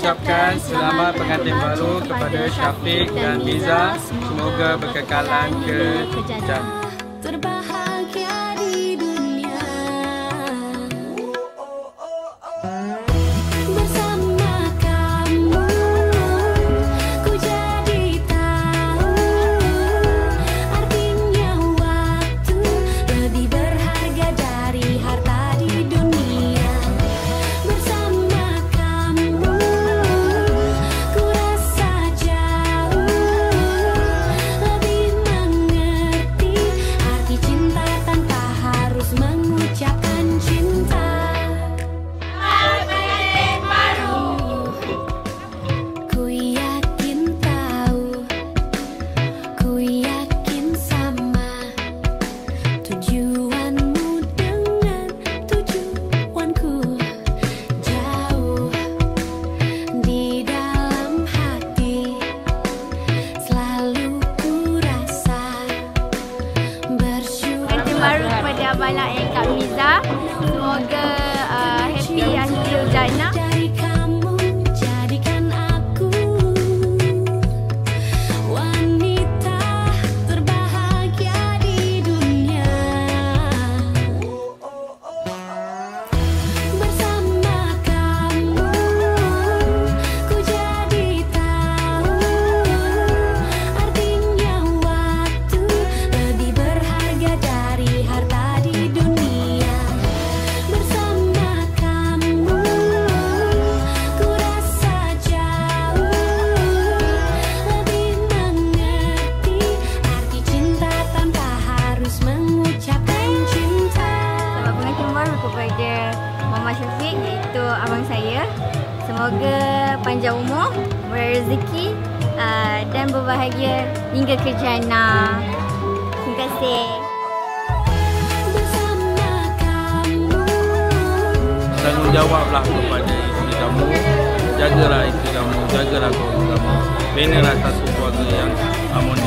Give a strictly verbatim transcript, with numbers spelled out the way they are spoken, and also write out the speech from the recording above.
mengucapkan selamat pengantin baru kepada Syafiq dan Miza. Semoga berkekalan ke jannah. Terbahagia di dunia bersama kamu. Ku jadi tahu artinya waktu lebih berharga dari harta di dunia. Bersama kamu ku rasa jauh lebih mengerti arti cinta tanpa harus mengucapkan cinta. Pengantin baru, ku yakin tahu, ku yakin sama tujuanmu dengan tujuanku jauh di dalam hati. Selalu ku rasa bersyukur. Pengantin baru kepada Abang Naim Kak Miza. Semoga uh, happy akhir jannah. Dari kamu jadikan aku wanita terbahagia di dunia. Bersama kamu ku jadi tahu artinya waktu lebih berharga dari harta di dunia. Bersama kamu ku rasa jauh lebih mengerti arti cinta tanpa harus mengucapkan cinta. Selamat pengantin baru kepada Mama Syafiq, iaitu abang saya. Semoga panjang umur, berrezeki uh, dan berbahagia hingga ke jannah. Terima kasih. Bersama kamu Tanggungjawablah kepada isteri kamu. Jagalah isteri kamu, jagalah keluarga kamu. Binalah satu keluarga yang harmoni.